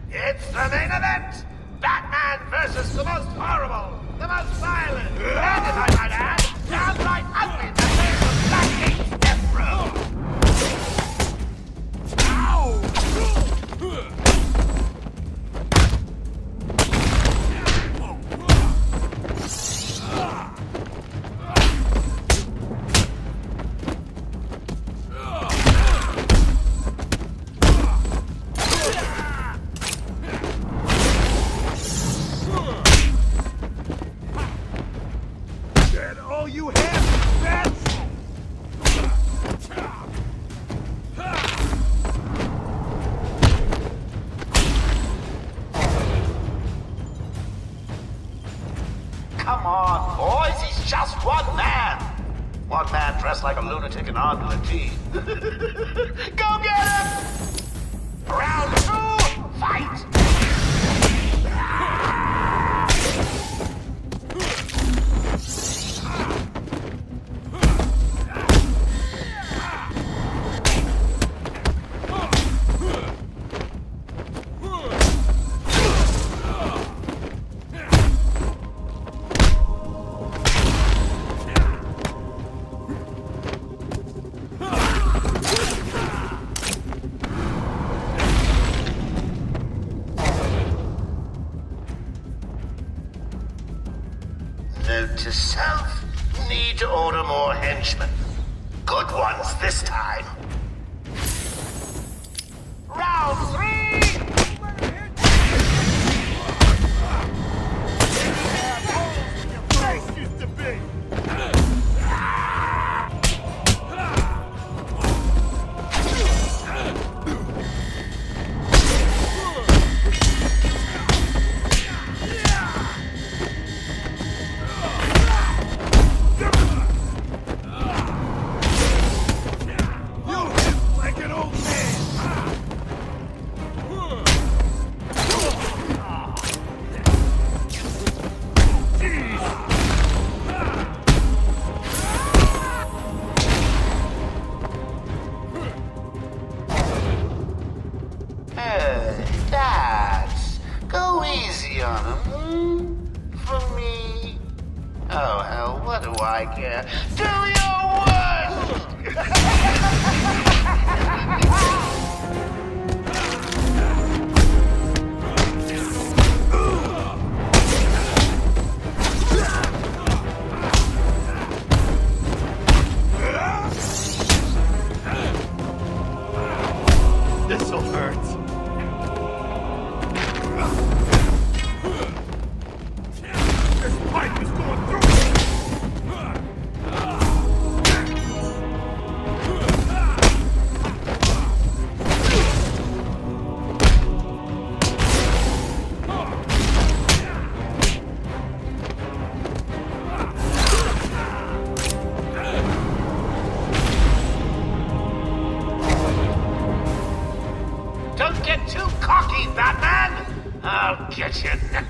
It's the main event! Batman versus the most horrible, the most violent, and if I might add, downright ugly members of Blackgate's death row! Come on, boys, he's just one man. One man dressed like a lunatic and armed with a team. Go get him! Round 2, fight! Note to self, need to order more henchmen. Good ones this time. Round 3! Dads, go easy on him, for me. Oh, hell, what do I care? Do your worst! This'll hurt. This pipe is going through it! Don't get too cocky, Batman! I'll get you next.